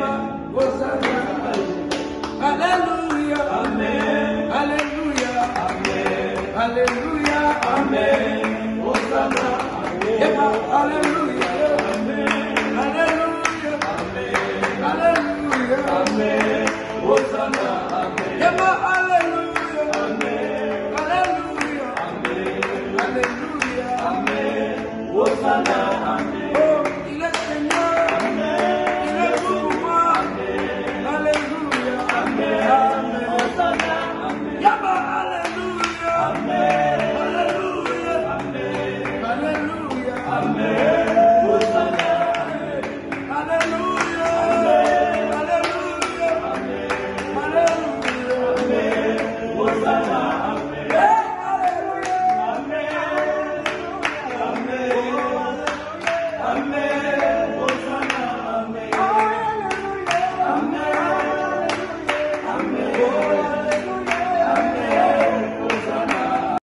Hallelujah, amen. Hallelujah, amen. Hallelujah, amen. Hosanna, amen. Hallelujah, amen. Hallelujah, amen. Hallelujah, amen. Hosanna, amen.